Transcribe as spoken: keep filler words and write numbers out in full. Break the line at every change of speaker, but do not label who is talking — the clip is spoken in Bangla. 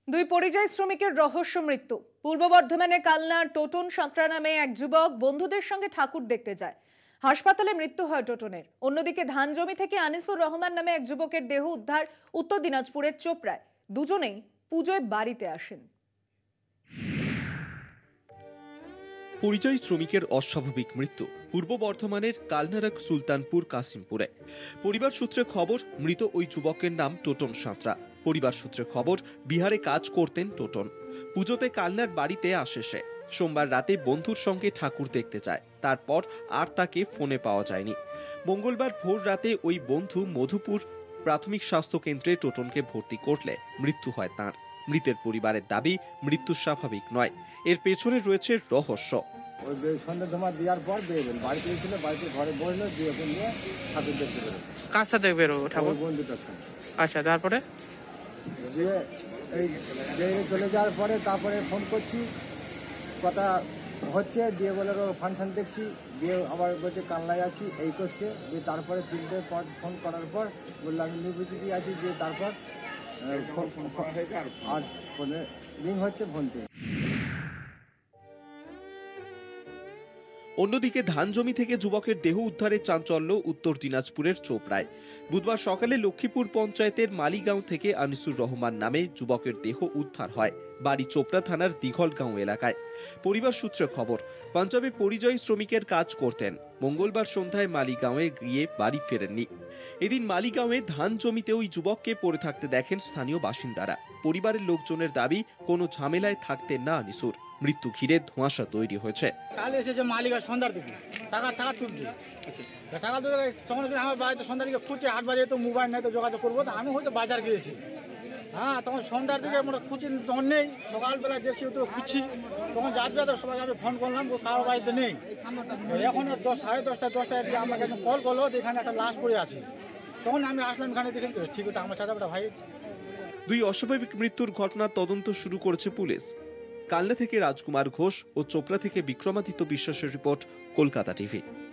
দুই পরিযায়ী শ্রমিকের রহস্য মৃত্যু। পূর্ব বর্ধমানে কালনার টোটন সাঁতরা নামে এক যুবক বন্ধুদের সঙ্গে ঠাকুর দেখতে যায়। হাসপাতালে মৃত্যু হয় টোটনের। অন্যদিকে ধান জমি থেকে আনিসুর রহমান নামে এক যুবকের দেহ উদ্ধার উত্তর দিনাজপুরের চোপড়ায়। দুজনেই পুজোয় বাড়িতে আসেন।
পরিযায়ী শ্রমিকের অস্বাভাবিক মৃত্যু পূর্ব বর্ধমানের কালনার সুলতানপুর কাসিমপুরে। পরিবার সূত্রে খবর, মৃত ওই যুবকের নাম টোটন সাঁতরা। পরিবার সূত্রে খবর, বিহারে কাজ করতেন টোটন। পুজোতে কালনার বাড়িতে আসে সে। সোমবার রাতে বন্ধুর সঙ্গে ঠাকুর দেখতে যায়, তারপর আর তাকে ফোনে পাওয়া যায়নি। মঙ্গলবার ভোর রাতে ওই বন্ধু মধুপুর প্রাথমিক স্বাস্থ্য কেন্দ্রে টোটনকে ভর্তি করলে মৃত্যু হয় তাঁর। মৃতের পরিবারের দাবি, মৃত্যু স্বাভাবিক নয়, এর পেছনে রয়েছে রহস্য।
সন্ধ্যা জমা দেওয়ার পর বেরোবেন, বাড়িতে গেছিল, বাড়িতে ঘরে বসলো, দিয়ে নিয়ে ঠাকুর দেখতে বেরোবে।
কার সাথে বেরোবো? ঠাকুর
বন্ধুটার সঙ্গে।
আচ্ছা, তারপরে
দিয়ে এই চলে যাওয়ার পরে তারপরে ফোন করছি, কথা হচ্ছে, দিয়ে বলে ফাংশন দেখছি, দিয়ে আবার বলছে কালনায় আছি, এই করছে। দিয়ে তারপরে তিনটে পর ফোন করার পর বললাম আমি নিবৃত্তি আছি। দিয়ে তারপর আর ফোনে রিং হচ্ছে, ফোনতে।
অন্যদিকে ধান জমি থেকে যুবকের দেহ উদ্ধারের চাঞ্চল্য উত্তর দিনাজপুরের চোপড়ায়। বুধবার সকালে লক্ষ্মীপুর পঞ্চায়েতের মালিগাঁও থেকে আনিসুর রহমান নামে যুবকের দেহ উদ্ধার হয় বাড়ি চোপড়া থানার দিঘলগাঁও এলাকায়। পরিবার সূত্রে খবর, পাঞ্জাবে পরিযায়ী শ্রমিকের কাজ করতেন। মঙ্গলবার সন্ধ্যায় মালিগাঁওয়ে গিয়ে বাড়ি ফেরেননি। এদিন মালিগাঁওয়ে ধান জমিতে ওই যুবককে পড়ে থাকতে দেখেন স্থানীয় বাসিন্দারা। পরিবারের লোকজনের দাবি, কোনো ঝামেলায় থাকতেন না আনিসুর। মৃত্যু ঘিরে ধোঁয়াশা তৈরি হয়েছে।
কাল এসেছে মালিকা সন্ধ্যার দিকে, টাকা টাকা তুলছে, টাকা তুলে তখন আমার বাড়িতে সন্ধ্যার দিকে খুঁজছে, আট বাজে তো মোবাইল নাই, তো যোগাযোগ করবো। তো আমি হয়তো বাজার গিয়েছি, হ্যাঁ, তখন সন্ধ্যার দিকে আমরা খুঁজি, তখন নেই। সকালবেলা দেখছি তো খুঁজছি, তখন যাত্রা তো সবাইকে আমি ফোন করলাম, কারোর বাড়িতে নেই। এখন দশ সাড়ে দশটা দশটায় দিকে আমার কাছে কল করলো, এখানে একটা লাশ পড়ে আছে। তখন আমি আসলাম এখানে, দেখেন তো ঠিক আছে, আমার চাচাটা ভাই।
দুই অস্বাভাবিক মৃত্যুর ঘটনার তদন্ত শুরু করেছে পুলিশ। কালনা থেকে রাজকুমার ঘোষ ও চোপড়া থেকে বিক্রমাদিত্য বিশ্বাসের রিপোর্ট, কলকাতা টিভি।